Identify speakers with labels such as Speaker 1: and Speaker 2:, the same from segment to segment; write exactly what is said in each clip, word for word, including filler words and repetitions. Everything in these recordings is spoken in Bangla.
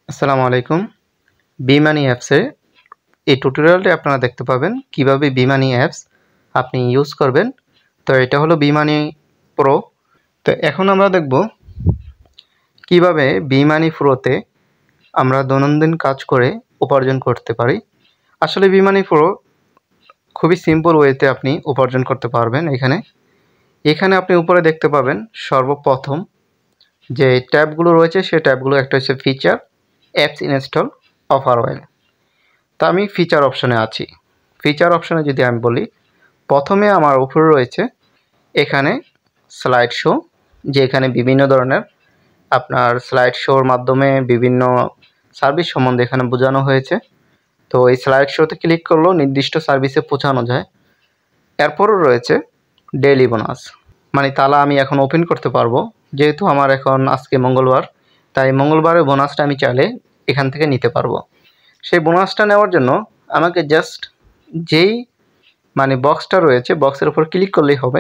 Speaker 1: আসসালামু আলাইকুম। bMoney অ্যাপসে এই টিউটোরিয়ালটি আপনারা দেখতে পাবেন কিভাবে bMoney অ্যাপস আপনি ইউজ করবেন। তো এটা হলো bMoney প্রো। তো এখন আমরা দেখব কিভাবে bMoney প্রোতে আমরা দৈনন্দিন কাজ করে উপার্জন করতে পারি। আসলে bMoney প্রো খুবই সিম্পল ওয়েতে আপনি উপার্জন করতে পারবেন। এখানে এখানে আপনি উপরে দেখতে পাবেন সর্বপ্রথম যে ট্যাবগুলো রয়েছে সেই ট্যাবগুলো একটা হচ্ছে feature, apps install, offer wall. তো আমি ফিচার অপশনে আছি। ফিচার অপশনে যদি আমি বলি, প্রথমে আমার উপরে রয়েছে এখানে স্লাইড শো, যে এখানে বিভিন্ন ধরনের আপনার স্লাইড শোর মাধ্যমে বিভিন্ন সার্ভিস সম্বন্ধে এখানে বোঝানো হয়েছে। তো এই স্লাইড শোতে ক্লিক করলেও নির্দিষ্ট সার্ভিসে পৌঁছানো যায়। এরপরও রয়েছে ডেইলি বোনাস, মানে তালা আমি এখন ওপেন করতে পারবো, যেহেতু আমার এখন আজকে মঙ্গলবার, তাই মঙ্গলবারের বোনাসটা আমি চাইলে এখান থেকে নিতে পারবো। সেই বোনাসটা নেওয়ার জন্য আমাকে জাস্ট যেই মানে বক্সটা রয়েছে বক্সের উপর ক্লিক করলেই হবে।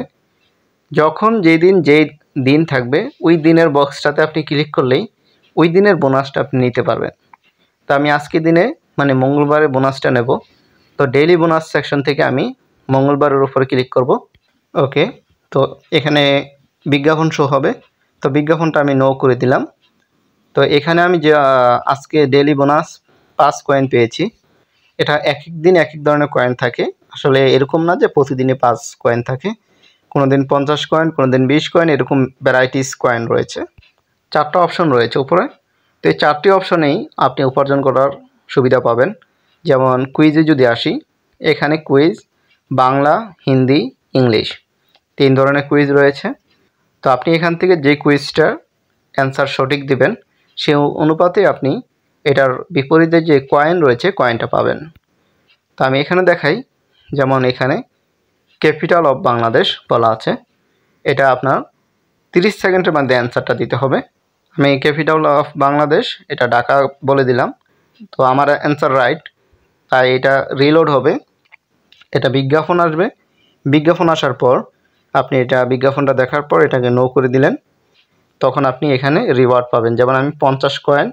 Speaker 1: যখন যেই দিন যেই দিন থাকবে ওই দিনের বক্সটাতে আপনি ক্লিক করলেই ওই দিনের বোনাসটা আপনি নিতে পারবেন। তো আমি আজকে দিনে মানে মঙ্গলবারে বোনাসটা নেব। তো ডেইলি বোনাস সেকশন থেকে আমি মঙ্গলবারের উপরে ক্লিক করব। ওকে, তো এখানে বিজ্ঞাপন শো হবে, তো বিজ্ঞাপনটা আমি নো করে দিলাম। তো এখানে আমি যে আজকে ডেইলি বোনাস পাঁচ কয়েন পেয়েছি। এটা এক এক দিন এক এক ধরনের কয়েন থাকে, আসলে এরকম না যে প্রতিদিনই পাঁচ কয়েন থাকে। কোনো দিন পঞ্চাশ কয়েন, কোনো দিন বিশ কয়েন, এরকম ভ্যারাইটিস কয়েন রয়েছে। চারটা অপশন রয়েছে উপরে। তো এই চারটি অপশনেই আপনি উপার্জন করার সুবিধা পাবেন। যেমন কুইজে যদি আসি, এখানে কুইজ বাংলা, হিন্দি, ইংলিশ তিন ধরনের কুইজ রয়েছে। তো আপনি এখান থেকে যে কুইজটার অ্যান্সার সঠিক দিবেন সে অনুপাতে আপনি এটার বিপরীতে যে কয়েন রয়েছে কয়েনটা পাবেন। তো আমি এখানে দেখাই, যেমন এখানে ক্যাপিটাল অফ বাংলাদেশ বলা আছে, এটা আপনার তিরিশ সেকেন্ডের মধ্যে অ্যান্সারটা দিতে হবে। আমি ক্যাপিটাল অফ বাংলাদেশ এটা ঢাকা বলে দিলাম, তো আমার অ্যান্সার রাইট। তাই এটা রিলোড হবে, এটা বিজ্ঞাপন আসবে। বিজ্ঞাপন আসার পর আপনি এটা বিজ্ঞাপনটা দেখার পর এটাকে নো করে দিলেন, তখন আপনি এখানে রিওয়ার্ড পাবেন। যেমন আমি পঞ্চাশ কয়েন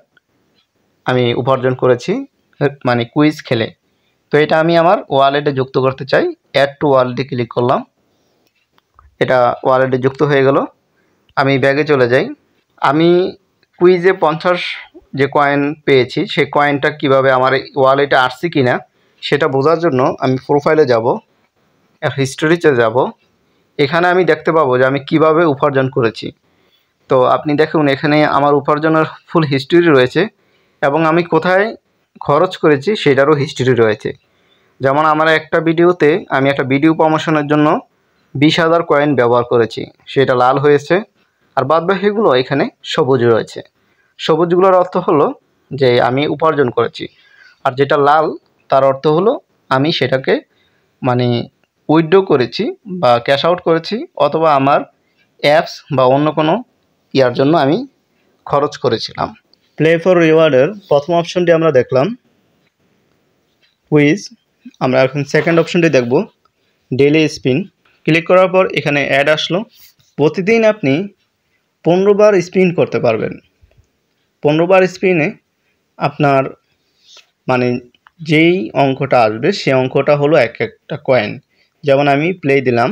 Speaker 1: আমি উপার্জন করেছি মানে কুইজ খেলে। তো এটা আমি আমার ওয়ালেটে যুক্ত করতে চাই। অ্যাড টু ওয়ালেটে ক্লিক করলাম, এটা ওয়ালেটে যুক্ত হয়ে গেল। আমি ব্যাগে চলে যাই। আমি কুইজে পঞ্চাশ যে কয়েন পেয়েছি সেই কয়েনটা কিভাবে আমার ওয়ালেটে আসছে কি না সেটা বোঝার জন্য আমি প্রোফাইলে যাব, হিস্টোরিতে যাব। এখানে আমি দেখতে পাবো যে আমি কিভাবে উপার্জন করেছি। তো আপনি দেখুন এখানে আমার উপার্জনের ফুল হিস্ট্রি রয়েছে এবং আমি কোথায় খরচ করেছি সেটারও হিস্ট্রি রয়েছে। যেমন আমার একটা ভিডিওতে আমি একটা ভিডিও প্রমোশনের জন্য বিশ হাজার কয়েন ব্যবহার করেছি, সেটা লাল হয়েছে। আর বাদবাকিগুলো এখানে সবুজ রয়েছে। সবুজগুলোর অর্থ হলো যে আমি উপার্জন করেছি, আর যেটা লাল তার অর্থ হলো আমি সেটাকে মানে উইথড্র করেছি বা ক্যাশ আউট করেছি, অথবা আমার অ্যাপস বা অন্য কোনো ইয়ার জন্য আমি খরচ করেছিলাম। প্লে ফর রিওয়ার্ডের প্রথম অপশনটি আমরা দেখলাম কুইজ। আমরা এখন সেকেন্ড অপশনটি দেখব ডেইলি স্পিন। ক্লিক করার পর এখানে অ্যাড আসলো। প্রতিদিন আপনি পনেরো বার স্পিন করতে পারবেন। পনেরো বার স্পিনে আপনার মানে যেই অঙ্কটা আসবে সেই অঙ্কটা হলো এক একটা কয়েন। যেমন আমি প্লে দিলাম,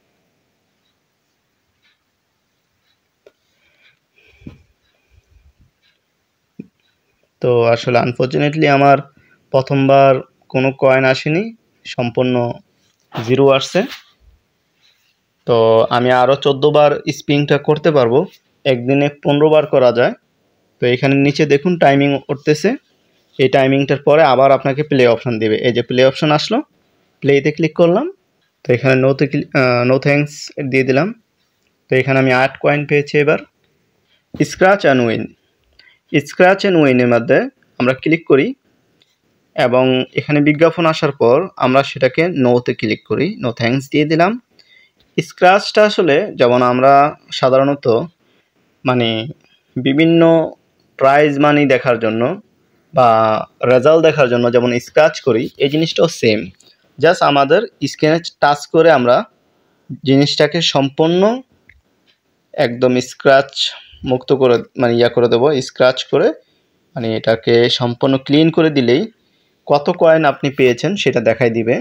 Speaker 1: তো আসলে আনফর্চুনেটলি আমার প্রথমবার কোনো কয়েন আসেনি, সম্পূর্ণ জিরো আসছে। তো আমি আরও চোদ্দো বার স্পিনটা করতে পারবো, একদিনে পনেরো বার করা যায়। তো এখানে নিচে দেখুন টাইমিং উঠতেছে, এই টাইমিংটার পরে আবার আপনাকে প্লে অপশান দেবে। এই যে প্লে অপশান আসলো, প্লেতে ক্লিক করলাম। তো এখানে নোতে নো থ্যাঙ্কস দিয়ে দিলাম। তো এখানে আমি আট কয়েন পেয়েছি। এবার scratch and win, scratch and উইনের মধ্যে আমরা ক্লিক করি এবং এখানে বিজ্ঞাপন আসার পর আমরা সেটাকে নোতে ক্লিক করি, নো থ্যাঙ্কস দিয়ে দিলাম। স্ক্র্যাচটা আসলে যেমন আমরা সাধারণত মানে বিভিন্ন প্রাইজ মানি দেখার জন্য বা রেজাল্ট দেখার জন্য যেমন স্ক্র্যাচ করি, এই জিনিসটাও সেম। জাস্ট আমাদের স্ক্রিনে টাচ করে আমরা জিনিসটাকে সম্পূর্ণ একদম স্ক্র্যাচ মুক্ত করে মানে ইয়া করে দেবো, স্ক্র্যাচ করে মানে এটাকে সম্পূর্ণ ক্লিন করে দিলেই কত কয়েন আপনি পেয়েছেন সেটা দেখাই দিবে।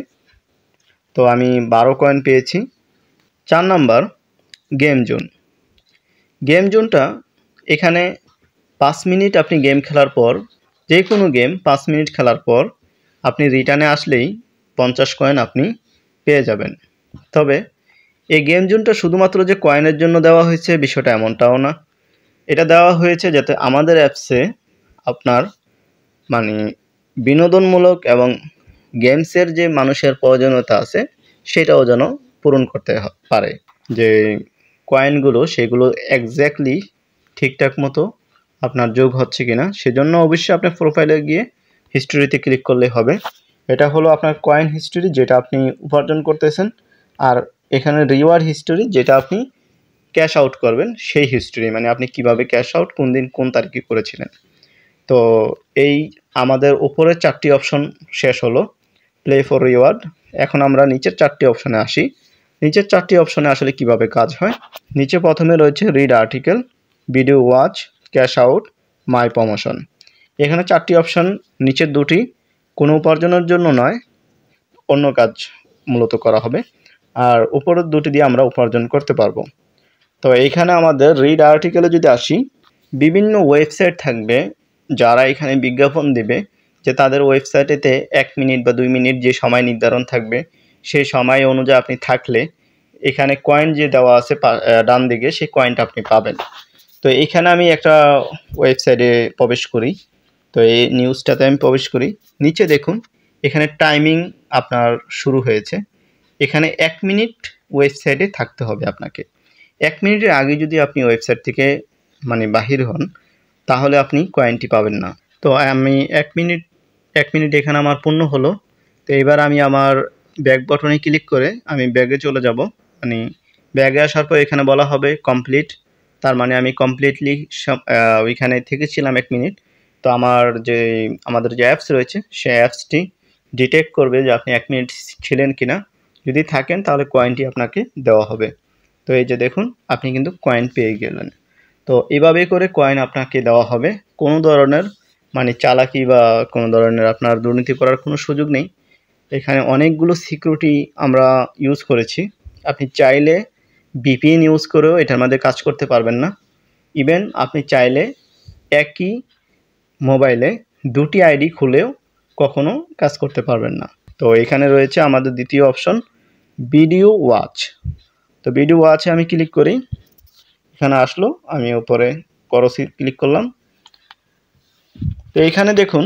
Speaker 1: তো আমি বারো কয়েন পেয়েছি। চার নাম্বার গেম জোন। গেম জোনটা এখানে পাঁচ মিনিট আপনি গেম খেলার পর, যে কোনো গেম পাঁচ মিনিট খেলার পর আপনি রিটার্নে আসলেই পঞ্চাশ কয়েন আপনি পেয়ে যাবেন। তবে এই গেম জোনটা শুধুমাত্র যে কয়েনের জন্য দেওয়া হয়েছে বিষয়টা এমনটাও না। এটা দেওয়া হয়েছে যাতে আমাদের অ্যাপসে আপনার মানে বিনোদনমূলক এবং গেমসের যে মানুষের প্রয়োজনীয়তা আছে সেটাও যেন পূরণ করতে পারে। যে কয়েনগুলো সেগুলো এক্স্যাক্টলি ঠিকঠাক মতো আপনার যোগ হচ্ছে কিনা, সেজন্য অবশ্যই আপনার প্রোফাইলে গিয়ে হিস্টোরিতে ক্লিক করলে হবে। এটা হলো আপনার কয়েন হিস্টোরি যেটা আপনি উপার্জন করতেছেন, আর এখানে রিওয়ার্ড হিস্টোরি যেটা আপনি ক্যাশ আউট করবেন সেই হিস্টোরি, মানে আপনি কিভাবে ক্যাশ আউট কোন দিন কোন তারিখে করেছিলেন। তো এই আমাদের উপরের চারটি অপশন শেষ হলো, প্লে ফর রিওয়ার্ড। এখন আমরা নিচের চারটি অপশনে আসি। নিচের চারটি অপশনে আসলে কিভাবে কাজ হয়। নিচে প্রথমে রয়েছে read article, video watch, cash out, my promotion. এখানে চারটি অপশন, নিচের দুটি কোনো উপার্জনের জন্য নয়, অন্য কাজ মূলত করা হবে, আর উপরের দুটি দিয়ে আমরা উপার্জন করতে পারবো। তো এইখানে আমাদের রিড আর্টিকেলে যদি আসি, বিভিন্ন ওয়েবসাইট থাকবে যারা এখানে বিজ্ঞাপন দেবে যে তাদের ওয়েবসাইটেতে এক মিনিট বা দুই মিনিট যে সময় নির্ধারণ থাকবে সেই সময় অনুযায়ী আপনি থাকলে এখানে কয়েন যে দেওয়া আছে ডান দিকে সেই কয়েনটা আপনি পাবেন। তো এইখানে আমি একটা ওয়েবসাইটে প্রবেশ করি। তো এই নিউজটাতে আমি প্রবেশ করি। নিচে দেখুন এখানে টাইমিং আপনার শুরু হয়েছে। এখানে এক মিনিট ওয়েবসাইটে থাকতে হবে আপনাকে। এক মিনিটের আগে যদি আপনি ওয়েবসাইট থেকে মানে বাহির হন তাহলে আপনি কয়েনটি পাবেন না। তো আমি এক মিনিট এক মিনিট এখানে আমার পূর্ণ হলো। তো এবার আমি আমার ব্যাক বাটনে ক্লিক করে আমি ব্যাগে চলে যাব। মানে ব্যাগে আসার পর এখানে বলা হবে কমপ্লিট, তার মানে আমি কমপ্লিটলি ওইখানে থেকেছিলাম এক মিনিট। তো আমার যে আমাদের যে অ্যাপস রয়েছে সেই অ্যাপসটি ডিটেক্ট করবে যে আপনি এক মিনিট ছিলেন কিনা। যদি থাকেন তাহলে কয়েনটি আপনাকে দেওয়া হবে। তো এই যে দেখুন আপনি কিন্তু কয়েন পেয়ে গেলেন। তো এভাবে করে কয়েন আপনাকে দেওয়া হবে। কোনো ধরনের মানে চালাকি বা কোনো ধরনের আপনার দুর্নীতি করার কোনো সুযোগ নেই। এখানে অনেকগুলো সিকিউরিটি আমরা ইউজ করেছি। আপনি চাইলে ভিপিএন ইউজ করেও এটার মধ্যে কাজ করতে পারবেন না। ইভেন আপনি চাইলে একই মোবাইলে দুটি আইডি খুলেও কখনো কাজ করতে পারবেন না। তো এখানে রয়েছে আমাদের দ্বিতীয় অপশন ভিডিও ওয়াচ। তো ভিডিও ওয়াচে আমি ক্লিক করি, এখানে আসলো, আমি উপরে করসি ক্লিক করলাম। তো এইখানে দেখুন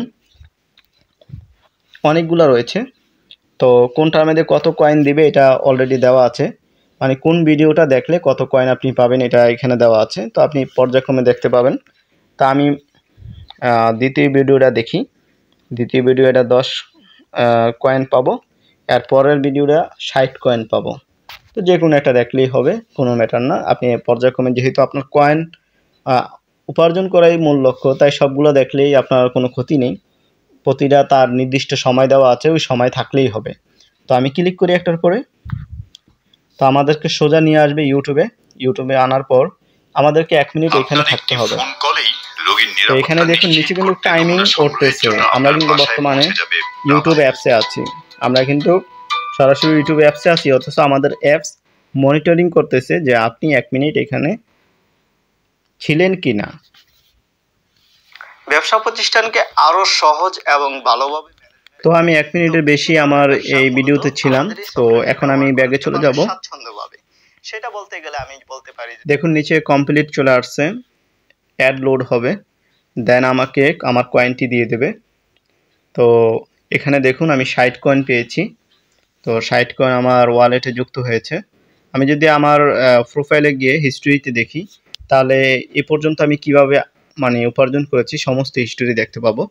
Speaker 1: অনেকগুলো রয়েছে। তো কোনটার মধ্যে কত কয়েন দিবে এটা অলরেডি দেওয়া আছে, মানে কোন ভিডিওটা দেখলে কত কয়েন আপনি পাবেন এটা এখানে দেওয়া আছে। তো আপনি পর্যায়ক্রমে দেখতে পাবেন। তা আমি দ্বিতীয় ভিডিওটা দেখি। দ্বিতীয় ভিডিওটা দশ কয়েন পাবো, এর পরের ভিডিওটা ষাট কয়েন পাবো। তো যে কোনো একটা দেখলেই হবে, কোনো ম্যাটার না। আপনি পর্যায়ক্রমে যেহেতু আপনার কয়েন উপার্জন করাই মূল লক্ষ্য, তাই সবগুলো দেখলেই আপনার কোনো ক্ষতি নেই। প্রতিটা তার নির্দিষ্ট সময় দেওয়া আছে, ওই সময় থাকলেই হবে। তো আমি ক্লিক করি একটার পরে। তো আমাদেরকে সোজা নিয়ে আসবে ইউটিউবে। ইউটিউবে আনার পর আমাদেরকে এক মিনিট এখানে থাকতে হবে। তো এখানে দেখুন নিচে কিন্তু টাইমিং করতেছে। আমরা কিন্তু বর্তমানে ইউটিউব অ্যাপসে আছি। আমরা কিন্তু সরাসরি ইউটিউব অ্যাপসে আছি, অথচ আমাদের অ্যাপস মনিটরিং করতেছে যে আপনি এক মিনিট এখানে ছিলেন কি না। ব্যবসা প্রতিষ্ঠানকে আরো সহজ এবং ভালোভাবে। তো আমি এক মিনিটের বেশি আমার এই ভিডিওতে ছিলাম। তো এখন আমি ব্যাগে চলে যাব। সেটা বলতে গেলে আমি বলতে পারি দেখুন নিচে কমপ্লিট চলে আসছে, অ্যাড লোড হবে, দেন আমাকে আমার কয়েনটি দিয়ে দেবে। তো এখানে দেখুন আমি ষাট কয়েন পেয়েছি। তো ষাট কয়েন আমার ওয়ালেটে যুক্ত হয়েছে। আমি যদি আমার প্রোফাইলে গিয়ে হিস্ট্রিতে দেখি তাহলে এ পর্যন্ত আমি কিভাবে মানে উপার্জন করেছি সমস্ত হিস্ট্রি দেখতে পাবো।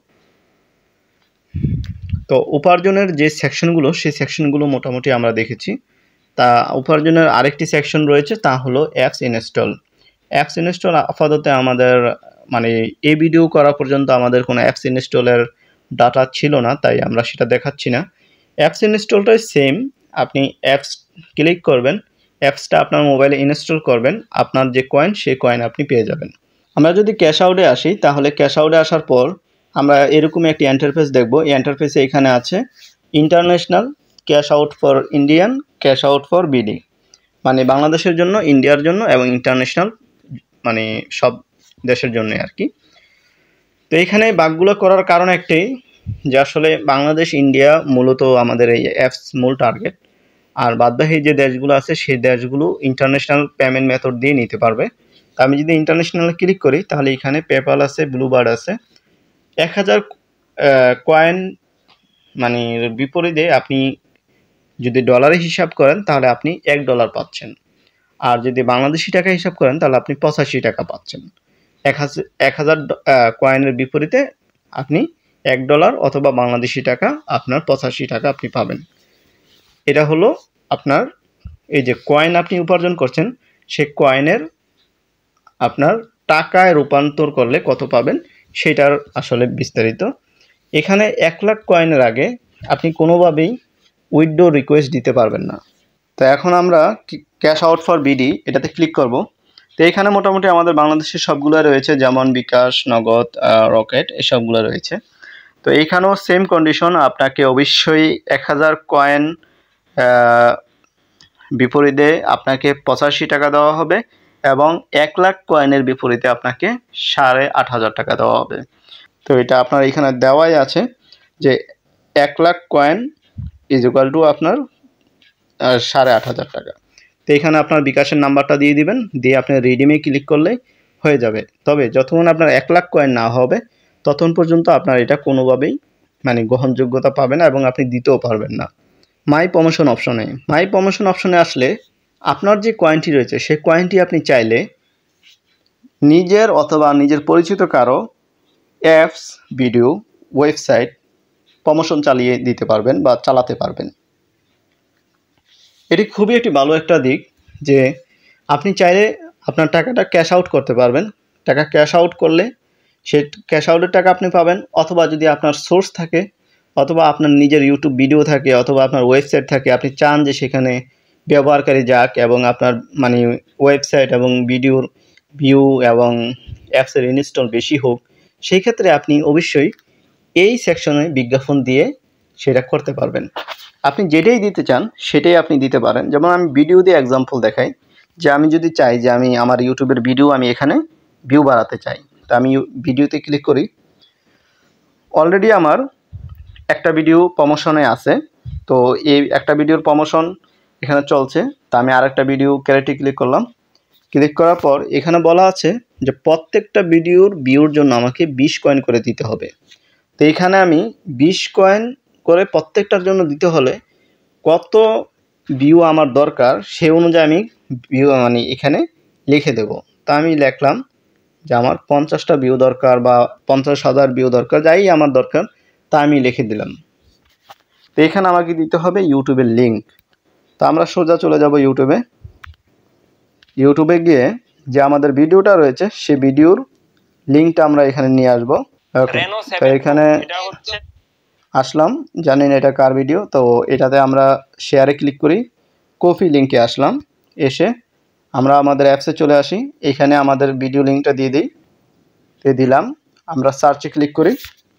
Speaker 1: তো উপার্জনের যে সেকশনগুলো সেই সেকশনগুলো মোটামুটি আমরা দেখেছি। তা উপার্জনের আরেকটি সেকশন রয়েছে, তা হলো অ্যাপস ইনস্টল। অ্যাপস ইনস্টল আপাতত আমাদের মানে এই ভিডিও করা পর্যন্ত আমাদের কোনো অ্যাপস ইনস্টলের ডাটা ছিল না, তাই আমরা সেটা দেখাচ্ছি না। অ্যাপস ইনস্টলটাই সেম। আপনি অ্যাপস ক্লিক করবেন, অ্যাপসটা আপনার মোবাইলে ইনস্টল করবেন, আপনার যে কয়েন সেই কয়েন আপনি পেয়ে যাবেন। আমরা যদি ক্যাশ আউটে আসি তাহলে ক্যাশ আউটে আসার পর আমরা এরকম একটি ইন্টারফেস দেখব। এই ইন্টারফেসে এখানে আছে international cash out for Indian, cash out for BD, মানে বাংলাদেশের জন্য, ইন্ডিয়ার জন্য এবং ইন্টারন্যাশনাল মানে সব দেশের জন্য আর কি। তো এখানে বাগগুলো করার কারণ একটাই যে আসলে বাংলাদেশ, ইন্ডিয়া মূলত আমাদের এই অ্যাপস মূল টার্গেট, আর বাদবাকি যে দেশগুলো আছে সেই দেশগুলো ইন্টারন্যাশনাল পেমেন্ট মেথড দিয়ে নিতে পারবে। তো আমি যদি ইন্টারন্যাশনাল ক্লিক করি তাহলে এখানে পেপ্যাল আছে, ব্লুবার্ড আছে। এক হাজার কয়েন মানে বিপরীতে আপনি যদি ডলারে হিসাব করেন তাহলে আপনি এক ডলার পাচ্ছেন, আর যদি বাংলাদেশি টাকা হিসাব করেন তাহলে আপনি পঁচাশি টাকা পাচ্ছেন। এক হাজার এক হাজার কয়েনের বিপরীতে আপনি এক ডলার অথবা বাংলাদেশি টাকা আপনার পঁচাশি টাকা আপনি পাবেন। এটা হলো আপনার এই যে কয়েন আপনি উপার্জন করছেন, সে কয়েনের আপনার টাকায় রূপান্তর করলে কত পাবেন সেটার আসলে বিস্তারিত। এখানে এক লাখ কয়েনের আগে আপনি কোনোভাবেই উইথড্র রিকোয়েস্ট দিতে পারবেন না। তো এখন আমরা ক্যাশ আউট ফর বিডি এটাতে ক্লিক করব। তো এখানে মোটামুটি আমাদের বাংলাদেশের সবগুলো রয়েছে, যেমন বিকাশ, নগদ, রকেট, এসবগুলো রয়েছে। তো এইখানেও সেম কন্ডিশন, আপনাকে অবশ্যই এক হাজার কয়েন বিপরীতে আপনাকে পঁচাশি টাকা দেওয়া হবে এবং এক লাখ কয়েনের বিপরীতে আপনাকে সাড়ে আট হাজার টাকা দেওয়া হবে। তো এটা আপনার এখানে দেওয়াই আছে যে এক lakh coin is equal to আপনার সাড়ে আট হাজার টাকা। তো এখানে আপনার বিকাশের নাম্বারটা দিয়ে দিবেন, দিয়ে আপনি রিডিমে ক্লিক করলেই হয়ে যাবে। তবে যতক্ষণ আপনার এক লাখ কয়েন না হবে ততক্ষণ পর্যন্ত আপনার এটা কোনোভাবেই মানে গ্রহণযোগ্যতা পাবে না এবং আপনি দিতেও পারবেন না। মাই প্রমোশন অপশনে মাই প্রমোশন অপশনে আসলে আপনার যে কয়েনটি রয়েছে সেই কয়েনটি আপনি চাইলে নিজের অথবা নিজের পরিচিত কারো অ্যাপস, ভিডিও, ওয়েবসাইট প্রমোশন চালিয়ে দিতে পারবেন বা চালাতে পারবেন। এটি খুবই একটি ভালো একটা দিক যে আপনি চাইলে আপনার টাকাটা ক্যাশ আউট করতে পারবেন। টাকা ক্যাশ আউট করলে সে ক্যাশ আউটের টাকা আপনি পাবেন, অথবা যদি আপনার সোর্স থাকে অথবা আপনার নিজের ইউটিউব ভিডিও থাকে অথবা আপনার ওয়েবসাইট থাকে, আপনি চান যে সেখানে ব্যবহারকারী যাক এবং আপনার মানে ওয়েবসাইট এবং ভিডিওর ভিউ এবং অ্যাপসের ইনস্টল বেশি হোক, সেই ক্ষেত্রে আপনি অবশ্যই এই সেকশনে বিজ্ঞাপন দিয়ে সেটা করতে পারবেন। আপনি যেটাই দিতে চান সেটাই আপনি দিতে পারেন। যেমন আমি ভিডিও দিয়ে এক্সাম্পল দেখাই, যে আমি যদি চাই যে আমি আমার ইউটিউবের ভিডিও আমি এখানে ভিউ বাড়াতে চাই, তো আমি ভিডিওতে ক্লিক করি। অলরেডি আমার একটা ভিডিও প্রমোশনে আছে, তো এই একটা ভিডিওর প্রমোশন এখানে চলছে। তা আমি আরেকটা ভিডিও ক্যারেটে ক্লিক করলাম। ক্লিক করার পর এখানে বলা আছে যে প্রত্যেকটা ভিডিওর ভিউর জন্য আমাকে বিশ কয়েন করে দিতে হবে। তো এখানে আমি বিশ কয়েন করে প্রত্যেকটার জন্য দিতে হলে কত ভিউ আমার দরকার সেই অনুযায়ী আমি ভিউ মানে এখানে লিখে দেব। তা আমি লিখলাম যে আমার পঞ্চাশটা ভিউ দরকার বা পঞ্চাশ হাজার ভিউ দরকার, যাই আমার দরকার তা আমি লিখে দিলাম। তো এখানে আমাকে দিতে হবে ইউটিউবের লিঙ্ক। তো আমরা সোজা চলে যাব ইউটিউবে। ইউটিউবে গিয়ে যে আমাদের ভিডিওটা রয়েছে সেই ভিডিওর লিঙ্কটা আমরা এখানে নিয়ে আসবো। ওকে, তো এখানে আসলাম, জানি না এটা কার ভিডিও, তো এটাতে আমরা শেয়ারে ক্লিক করি, কপি লিঙ্কে আসলাম, এসে আমরা আমাদের অ্যাপসে চলে আসি, এখানে আমাদের ভিডিও লিঙ্কটা দিয়ে দিই, দিয়ে দিলাম। আমরা সার্চে ক্লিক করি,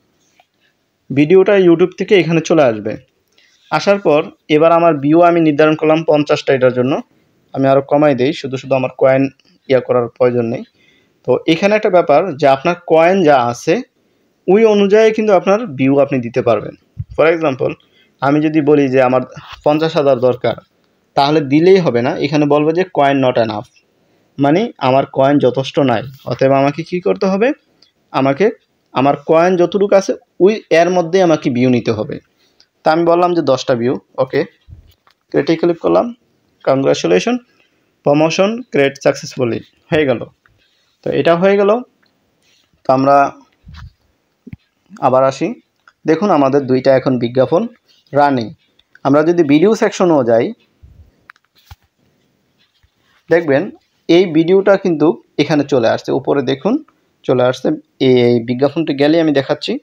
Speaker 1: ভিডিওটা ইউটিউব থেকে এখানে চলে আসবে। আসার পর এবার আমার ভিউ আমি নির্ধারণ করলাম পঞ্চাশটা, এটার জন্য আমি আরও কমাই দিই, শুধু শুধু আমার কয়েন ইয়া করার প্রয়োজন নেই। তো এখানে একটা ব্যাপার যে আপনার কয়েন যা আছে ওই অনুযায়ী কিন্তু আপনার ভিউ আপনি দিতে পারবেন। ফর এক্সাম্পল আমি যদি বলি যে আমার পঞ্চাশ হাজার দরকার, তাহলে দিলেই হবে না, এখানে বলবো যে কয়েন নট এনাফ, মানে আমার কয়েন যথেষ্ট নাই, অতএব আমাকে কি করতে হবে, আমাকে আমার কয়েন যতটুকু আছে ওই এর মধ্যে আমাকে ভিউ নিতে হবে। তা আমি বললাম যে দশটা ভিউ। ওকে, ক্রিয়েটে ক্লিক করলাম, কংগ্রাচুলেশন, প্রমোশন ক্রিয়েট সাকসেসফুলি, হয়ে গেল। তো এটা হয়ে গেল। তো আমরা আবার আসি, দেখুন আমাদের দুইটা এখন বিজ্ঞাপন রানিং। আমরা যদি ভিডিও সেকশনেও যাই, দেখবেন এই ভিডিওটা কিন্তু এখানে চলে আসছে, উপরে দেখুন চলে আসছে। এই বিজ্ঞাপনটি গেলে আমি দেখাচ্ছি,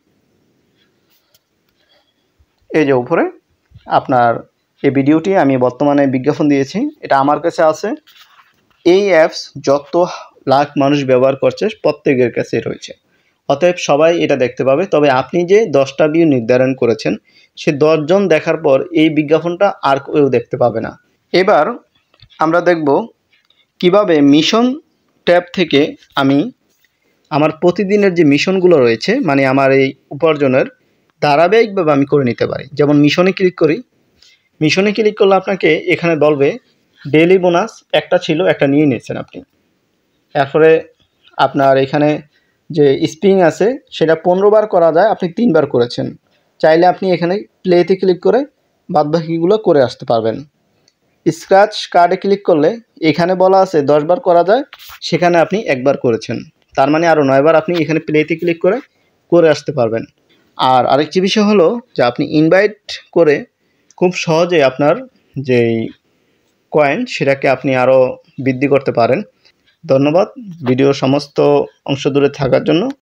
Speaker 1: এই যে উপরে আপনার এই ভিডিওটি আমি বর্তমানে বিজ্ঞাপন দিয়েছি, এটা আমার কাছে আছে। এই অ্যাপস যত লাখ মানুষ ব্যবহার করছে প্রত্যেকের কাছে রয়েছে, অতএব সবাই এটা দেখতে পাবে। তবে আপনি যে দশটা ভিউ নির্ধারণ করেছেন সে দশজন দেখার পর এই বিজ্ঞাপনটা আর কেউ দেখতে পাবে না। এবার আমরা দেখব কিভাবে মিশন ট্যাব থেকে আমি আমার প্রতিদিনের যে মিশনগুলো রয়েছে মানে আমার এই উপার্জনের ধারাবাহিকভাবে আমি করে নিতে পারি। যেমন মিশনে ক্লিক করি, মিশনে ক্লিক করলে আপনাকে এখানে বলবে ডেইলি বোনাস একটা ছিল, একটা নিয়ে নিয়েছেন আপনি। এরপরে আপনার এখানে যে স্প্রিং আছে সেটা পনেরো বার করা যায়, আপনি তিনবার করেছেন। চাইলে আপনি এখানে প্লেতে ক্লিক করে বাদবাকিগুলো করে আসতে পারবেন। স্ক্র্যাচ কার্ডে ক্লিক করলে এখানে বলা আছে দশ বার করা যায়, সেখানে আপনি একবার করেছেন, তার মানে আরও নয় বার আপনি এখানে প্লেতে ক্লিক করে করে আসতে পারবেন। আর আরেকটি বিষয় হলো যে আপনি ইনভাইট করে খুব সহজে আপনার যেই কয়েন সেটাকে আপনি আরও বৃদ্ধি করতে পারেন। ধন্যবাদ ভিডিওর সমস্ত অংশ জুড়ে থাকার জন্য।